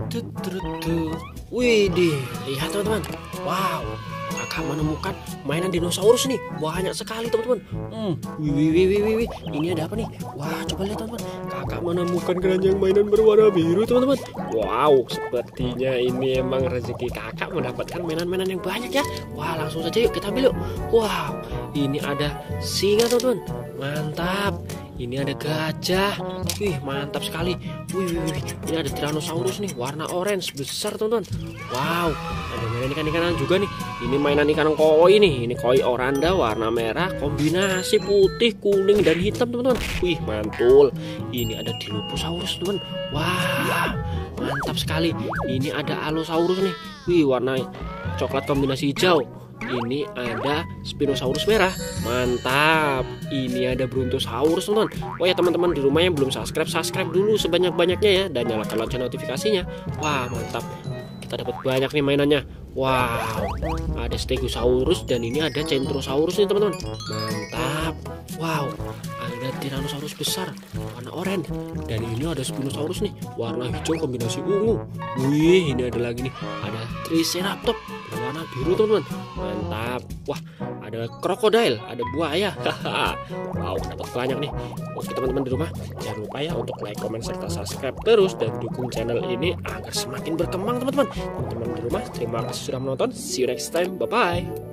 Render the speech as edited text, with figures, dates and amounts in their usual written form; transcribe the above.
Widih, lihat teman-teman. Wow, kakak menemukan mainan dinosaurus nih. Banyak sekali teman-teman. Wih, ini ada apa nih? Wah, coba lihat teman-teman. Kakak menemukan keranjang mainan berwarna biru teman-teman. Wow, sepertinya ini emang rezeki kakak mendapatkan mainan-mainan yang banyak ya. Wah, langsung saja yuk kita ambil yuk. Wow, ini ada singa teman-teman. Mantap. Ini ada gajah. Wih, mantap sekali. Wih. Ini ada Tyrannosaurus nih, warna orange besar teman-teman. Wow, ada mainan ikan-ikanan juga nih. Ini mainan ikan koi nih. Ini koi oranda warna merah kombinasi putih, kuning dan hitam teman-teman. Wih, mantul. Ini ada Dilophosaurus teman. Wah, mantap sekali. Ini ada Allosaurus nih. Wih, warna coklat kombinasi hijau. Ini ada Spinosaurus merah. Mantap. Ini ada Brontosaurus teman-teman. Oh ya teman-teman di rumah yang belum subscribe dulu sebanyak-banyaknya ya. Dan nyalakan lonceng notifikasinya. Wah, mantap. Kita dapat banyak nih mainannya. Wow, ada Stegosaurus dan ini ada Centrosaurus nih teman-teman. Mantap. Wow, ada Tyrannosaurus besar warna oranye. Dan ini ada Spinosaurus nih warna hijau kombinasi ungu. Wih, ini ada lagi nih. Ada Triceratops warna biru teman-teman. Mantap. Wah, ada krokodil, ada buaya. Wow, dapat banyak nih. Oke teman-teman di rumah, jangan lupa ya untuk like, comment, serta subscribe terus dan dukung channel ini agar semakin berkembang teman-teman. Teman-teman di rumah, terima kasih sudah menonton. See you next time. Bye bye.